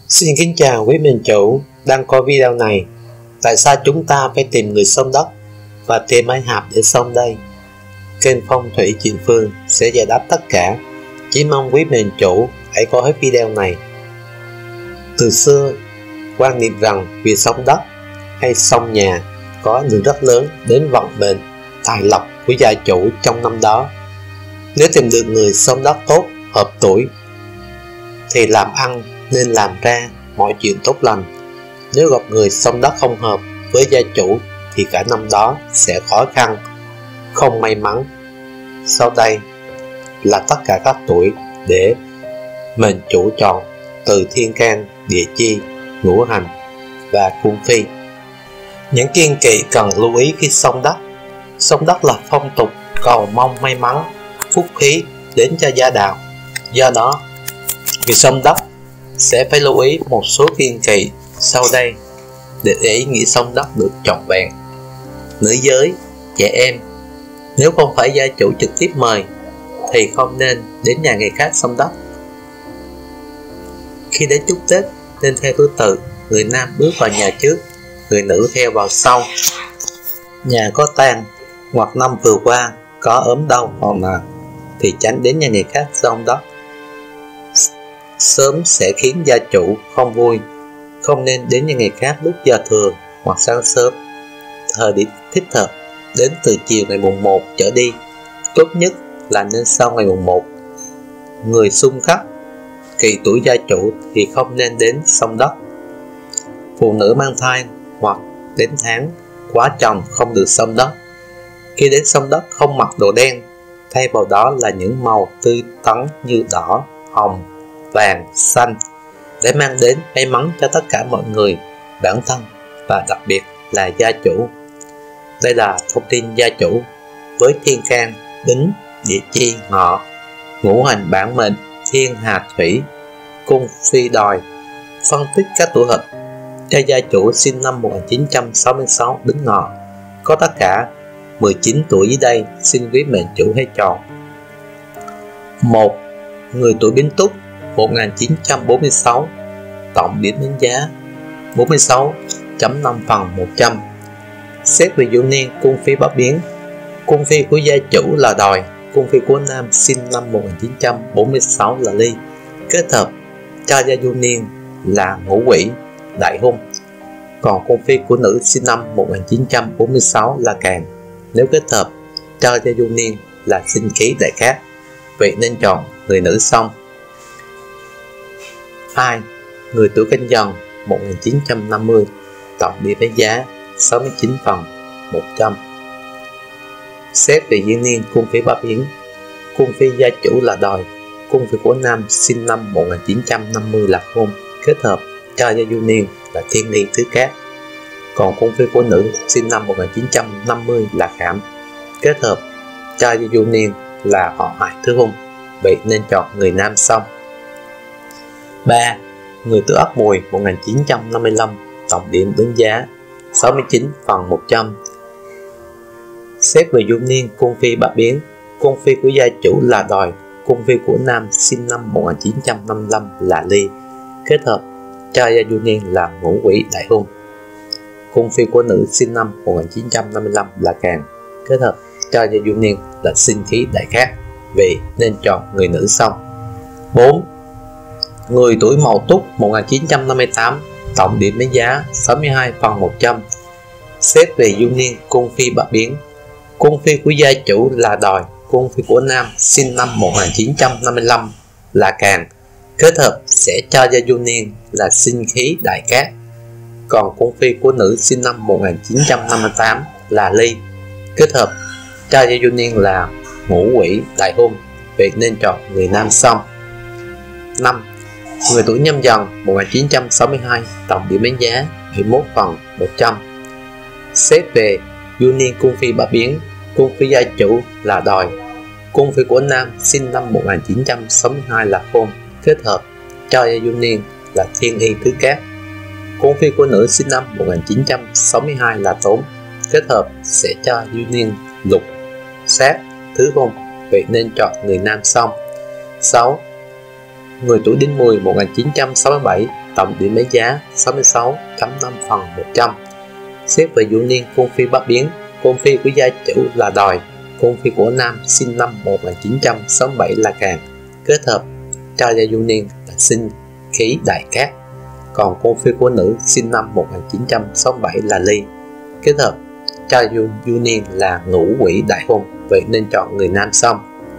Xin kính chào quý mình chủ đang coi video này. Tại sao chúng ta phải tìm người xông đất và tìm ai hạp để xông đây? Kênh Phong Thủy Chuyện Phương sẽ giải đáp tất cả. Chỉ mong quý mình chủ hãy coi hết video này. Từ xưa, quan niệm rằng việc xông đất hay xông nhà có ảnh hưởng rất lớn đến vận mệnh, tài lộc của gia chủ trong năm đó. Nếu tìm được người xông đất tốt, hợp tuổi thì làm ăn nên làm ra mọi chuyện tốt lành. Nếu gặp người xông đất không hợp với gia chủ thì cả năm đó sẽ khó khăn, không may mắn. Sau đây là tất cả các tuổi để mệnh chủ chọn từ thiên can, địa chi, ngũ hành và cung phi. Những kiêng kỵ cần lưu ý khi xông đất. Xông đất là phong tục cầu mong may mắn, phúc khí đến cho gia đạo. Do đó, người xông đất sẽ phải lưu ý một số kiêng kỵ sau đây để ý nghĩa xông đất được trọn vẹn. Nữ giới, trẻ em, nếu không phải gia chủ trực tiếp mời thì không nên đến nhà người khác xông đất. Khi đến chúc Tết nên theo thứ tự, người nam bước vào nhà trước, người nữ theo vào sau. Nhà có tang hoặc năm vừa qua có ốm đau hoặc là thì tránh đến nhà người khác xông đất. Sớm sẽ khiến gia chủ không vui. Không nên đến nhà người khác lúc giờ thừa hoặc sáng sớm. Thời điểm thích hợp đến từ chiều ngày mùng 1 trở đi. Tốt nhất là nên sau ngày mùng 1. Người xung khắc kỳ tuổi gia chủ thì không nên đến xông đất. Phụ nữ mang thai hoặc đến tháng quá chồng không được xông đất. Khi đến xông đất không mặc đồ đen, thay vào đó là những màu tươi tắn như đỏ, hồng, vàng, xanh để mang đến may mắn cho tất cả mọi người, bản thân và đặc biệt là gia chủ. Đây là thông tin gia chủ với thiên can, đính, địa chi, ngọ, ngũ hành bản mệnh, thiên hà thủy, cung phi đòi. Phân tích các tổ hợp cho gia chủ sinh năm 1966 đính ngọ. Có tất cả 19 tuổi dưới đây, xin quý mệnh chủ hãy chọn. 1. Người tuổi Bính Tuất 1946, tổng điểm đánh giá 46.5 phần 100. Xét về dụ niên cung phi bất biến. Cung phi của gia chủ là Đòi, cung phi của nam sinh năm 1946 là Ly. Kết hợp cho gia du niên là Ngũ Quỷ, Đại Hung. Còn cung phi của nữ sinh năm 1946 là Càn. Nếu kết hợp cho gia du niên là Sinh Khí Đại Cát. Vậy nên chọn người nữ xong. 2. Người tuổi Canh Dần 1950, tổng điểm đánh giá 69 phần 100. Xét về duyên niên cung phi bất biến. Cung phi gia chủ là Đòi, cung phi của nam sinh năm 1950 là Hôn. Kết hợp cho gia du niên là Thiên Niên Tứ Cát. Còn cung phi của nữ sinh năm 1950 là Khảm. Kết hợp cho gia du niên là Họ Hải Thứ Hung. Vậy nên chọn người nam xong. 3. Người tuổi Ất Mùi 1955, tổng điểm đánh giá 69 phần 100. Xét về du niên cung phi bất biến. Cung phi của gia chủ là Đòi, cung phi của nam sinh năm 1955 là Ly. Kết hợp cho gia du niên là Ngũ Quỷ Đại Hung. Cung phi của nữ sinh năm 1955 là Càn. Kết hợp cho gia du niên là Sinh Khí Đại Cát. Vì nên chọn người nữ xong. 4. Người tuổi Mậu Tuất 1958, tổng điểm đánh giá 62 phần 100. Xét về du niên cung phi bất biến. Cung phi của gia chủ là Đòi, cung phi của nam sinh năm 1955 là Càn. Kết hợp sẽ cho gia du niên là Sinh Khí Đại Cát. Còn cung phi của nữ sinh năm 1958 là Ly. Kết hợp cho gia du niên là Ngũ Quỷ Đại Hung. Vậy nên chọn người nam xong. 5. Người tuổi Nhâm Dần 1962, tổng điểm đánh giá 71 phần 100. Xét về du niên cung phi bất biến. Cung phi gia chủ là Đòi, cung phi của nam sinh năm 1962 là Hôn. Kết hợp cho gia du niên là Thiên Y Tứ Cát. Cung phi của nữ sinh năm 1962 là Tốn. Kết hợp sẽ cho du niên Lục, Sát, Thứ Hung. Vậy nên chọn người nam xong. 6. Người tuổi Đinh Mùi 1967, tổng điểm đánh giá 66.5 phần 100. Xếp về vũ niên cung phi bất biến. Cung phi của gia chủ là đòi, cung phi của nam sinh năm 1967 là Càn, kết hợp cho gia vũ niên là sinh khí đại cát. Còn cung phi của nữ sinh năm 1967 là Ly, kết hợp cho vũ niên là ngũ quỷ đại hung. Vậy nên chọn người nam xong.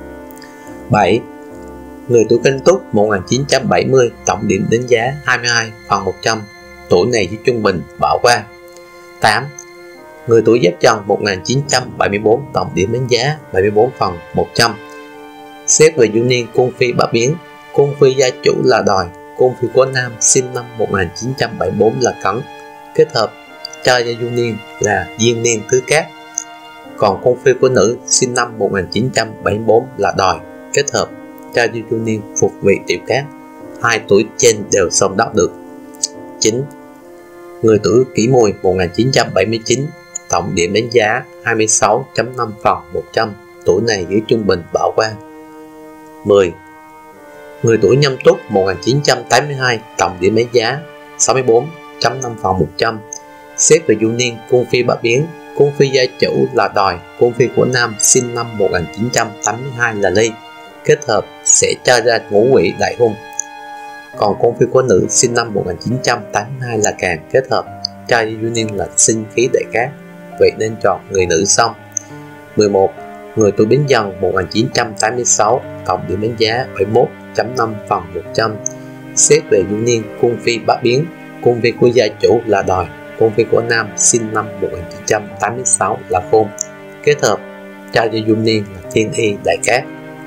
7. Người tuổi Canh Tuất 1970, tổng điểm đánh giá 22 phần 100, tuổi này với trung bình, bỏ qua. 8. Người tuổi Giáp Dần 1974, tổng điểm đánh giá 74 phần 100. Xếp về vũ niên cung phi bất biến. Cung phi gia chủ là đòi, cung phi của nam sinh năm 1974 là Cấn, kết hợp cho gia vũ niên là diên niên thứ cát. Còn cung phi của nữ sinh năm 1974 là đòi, kết hợp cho gia vũ niên phục vị tiểu cát. Hai tuổi trên đều xông đốc được. 9. Người tuổi Kỷ Mùi 1979, tổng điểm đánh giá 26.5 phần 100, tuổi này dưới trung bình, bỏ qua. 10. Người tuổi Nhâm Tuất 1982, tổng điểm đánh giá 64.5 phần 100. Xếp về vũ niên cung phi bất biến. Cung phi gia chủ là đòi, cung phi của nam sinh năm 1982 là Ly, kết hợp sẽ cho ra ngũ quỷ đại hung. Còn cung phi của nữ sinh năm 1982 là Càn, kết hợp cho vũ niên là sinh khí đại cát. Vậy nên chọn người nữ xong. 11. Người tuổi Bính Dần 1986, tổng điểm đánh giá 71.5 phần 100. Xếp về vũ niên cung phi bất biến. Cung phi của gia chủ là đòi, cung phi của nam sinh năm 1986 là Khôn, kết hợp cho vũ niên là thiên y đại cát.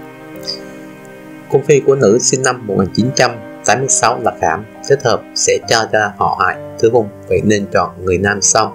Cung phi của nữ sinh năm 1986 là Khảm, kết hợp sẽ cho ra họ hại thứ hung. Vậy nên chọn người nam xong.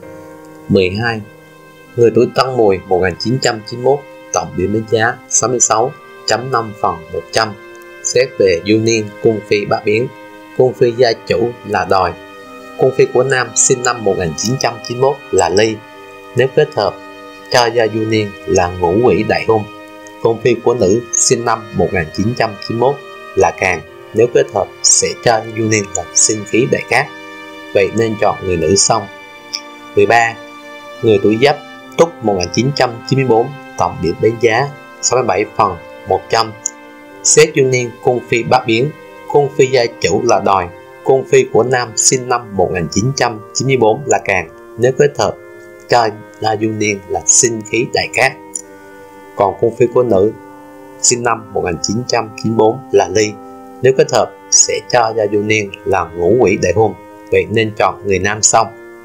12. Người tuổi Tân Mùi 1991, tổng điểm đánh giá 66.5 phần 100. Xét về vũ niên cung phi bất biến. Cung phi gia chủ là đòi, cung phi của nam sinh năm 1991 là Ly, nếu kết hợp cho gia vũ niên là ngũ quỷ đại hung. Cung phi của nữ sinh năm 1991 là Càn, nếu kết hợp sẽ cho vũ niên là sinh khí đại cát. Vậy nên chọn người nữ xong. 13. Người tuổi Giáp Tuất 1994, tổng điểm đánh giá 67 phần 100. Xét vũ niên cung phi bất biến. Cung phi gia chủ là đòi, cung phi của nam sinh năm 1994 là Càn, nếu kết hợp cho ra vũ niên là sinh khí đại cát. Còn cung phi của nữ sinh năm 1994 là Ly, nếu kết hợp sẽ cho ra vũ niên là ngũ quỷ đại hung. Vậy nên chọn người nam xong.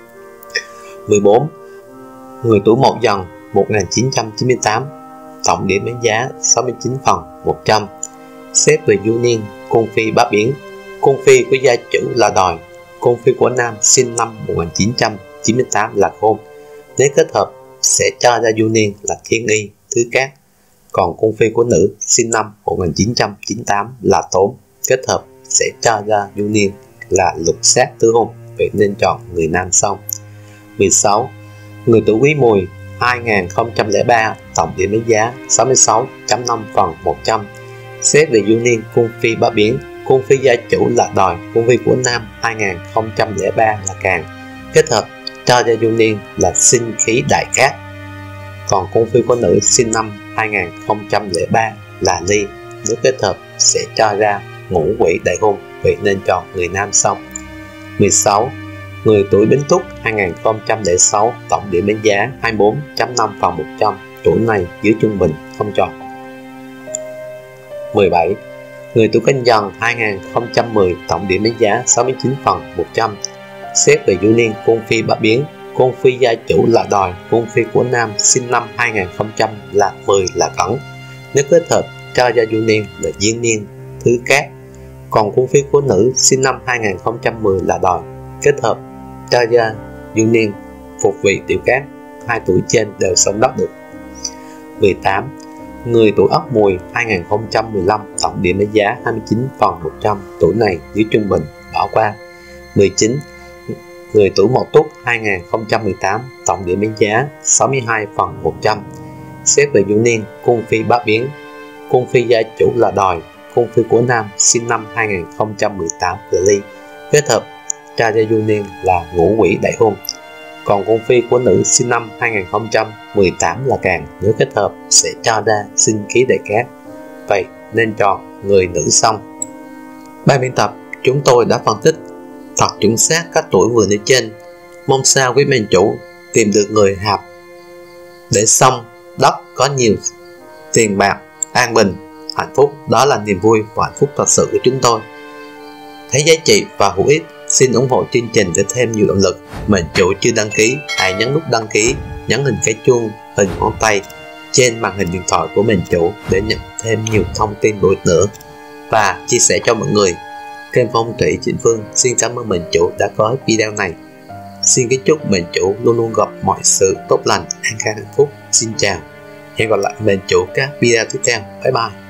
14. Người tuổi Mậu Dần 1998, tổng điểm đánh giá 69 phần 100. Xếp về vũ niên cung phi bất biến. Cung phi của gia chủ là đòi, cung phi của nam sinh năm 1998 là Khôn, nếu kết hợp sẽ cho ra vũ niên là thiên y thứ cát. Còn cung phi của nữ sinh năm 1998 là Tốn, kết hợp sẽ cho ra vũ niên là lục sát thứ hung. Vậy nên chọn người nam xong. 16. Người tuổi Quý Mùi 2003, tổng điểm đánh giá 66.5 phần 100. Xét về vũ niên cung phi bất biến. Cung phi gia chủ là đòi, cung phi của nam 2003 là Càn, kết hợp cho ra vũ niên là sinh khí đại cát. Còn cung phi của nữ sinh năm 2003 là Ly, nếu kết hợp sẽ cho ra ngũ quỷ đại hung. Vậy nên chọn người nam xong. 16. Người tuổi Bính Tuất 2006, tổng điểm đánh giá 24.5 phần 100, tuổi này dưới trung bình, không chọn. 17. Người tuổi Canh Dần 2010, tổng điểm đánh giá 69 phần 100. Xếp về vũ niên cung phi bất biến. Cung phi gia chủ là đòi, cung phi của nam sinh năm 2010 là Cẩn, nếu kết hợp cho ra vũ niên là diên niên thứ cát. Còn cung phi của nữ sinh năm 2010 là đòi, kết hợp cho ra vũ niên phục vị tiểu cát. Hai tuổi trên đều sống đất được. 18. Người tuổi Ất Mùi 2015, tổng điểm đánh giá 29 phần 100, tuổi này dưới trung bình, bỏ qua. 19. Người tuổi Mậu Tuất 2018, tổng điểm đánh giá 62 phần 100. Xếp về vũ niên cung phi bất biến. Cung phi gia chủ là đòi, cung phi của nam sinh năm 2018 là Ly, Kết hợp cha gia du niên là ngũ quỷ đại hôn. Còn cung phi của nữ sinh năm 2018 là Càn, nếu kết hợp sẽ cho ra sinh khí đại cát. Vậy nên chọn người nữ xong. Ban biên tập chúng tôi đã phân tích thật chuẩn xác các tuổi vừa nêu trên. Mong sao quý mệnh chủ tìm được người hợp để xong đất có nhiều tiền bạc, an bình, hạnh phúc. Đó là niềm vui và hạnh phúc thật sự của chúng tôi. Thấy giá trị và hữu ích, xin ủng hộ chương trình để thêm nhiều động lực. Mệnh chủ chưa đăng ký, hãy nhấn nút đăng ký, nhấn hình cái chuông hình ngón tay trên màn hình điện thoại của mệnh chủ để nhận thêm nhiều thông tin bổ ích nữa, và chia sẻ cho mọi người. Kênh Phong thủy Trịnh Phương xin cảm ơn mệnh chủ đã có video này. Xin kính chúc mệnh chủ luôn luôn gặp mọi sự tốt lành, an khang hạnh phúc. Xin chào, hẹn gặp lại mệnh chủ các video tiếp theo. Bye bye.